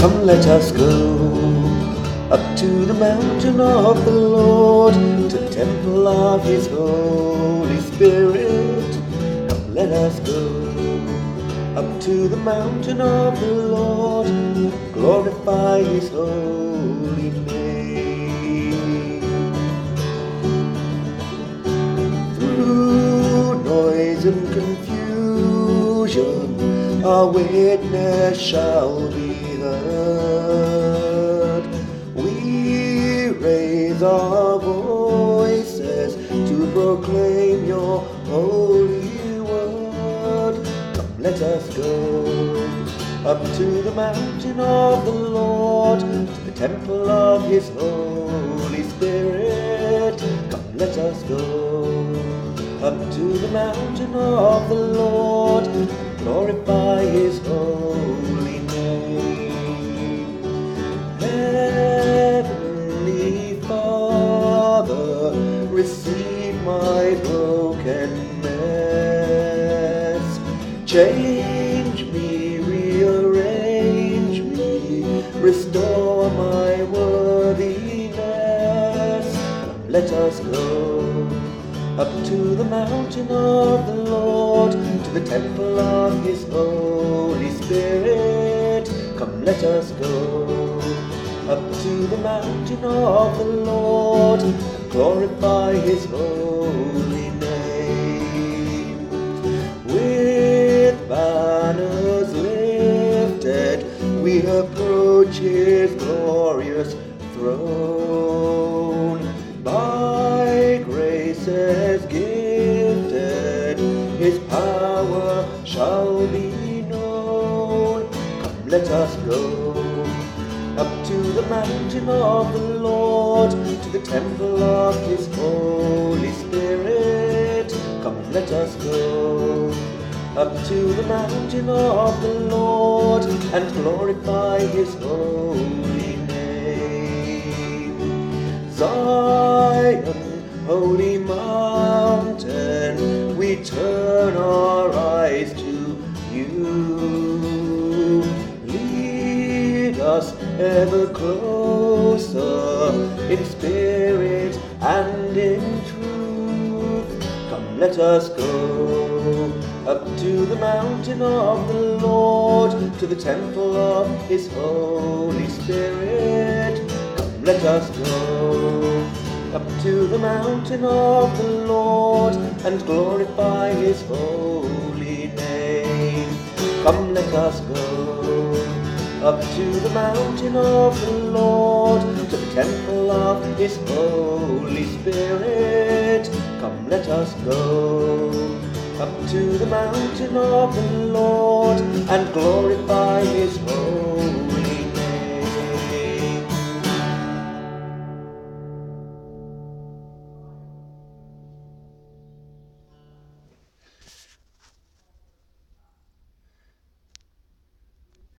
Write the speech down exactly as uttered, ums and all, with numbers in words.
Come, let us go up to the mountain of the Lord, to the temple of His Holy Spirit. Come, let us go up to the mountain of the Lord, glorify His holy name. Through noise and confusion, our witness shall be heard. We raise our voices to proclaim your holy word. Come, let us go up to the mountain of the Lord, to the temple of His Holy Spirit. Come, let us go up to the mountain of the Lord, glorify His holy name. Heavenly Father, receive my brokenness. Change me, rearrange me, restore my worthiness. Come, let us go up to the mountain of the Lord, to the temple of His Holy Spirit. Come, let us go up to the mountain of the Lord, glorify His holy name. With banners lifted, we approach His glorious throne. By grace as gifted, His power shall be known. Come, let us go up to the mountain of the Lord, to the temple of His Holy Spirit. Come, let us go up to the mountain of the Lord, and glorify His holy name. Zion, holy mountain, we turn our eyes to you. Lead us ever closer in spirit and in truth. Come, let us go up to the mountain of the Lord, to the temple of His Holy Spirit. Come, let us go up to the mountain of the Lord, and glorify His holy name. Come, let us go up to the mountain of the Lord, to the temple of His Holy Spirit. Come, let us go up to the mountain of the Lord, and glorify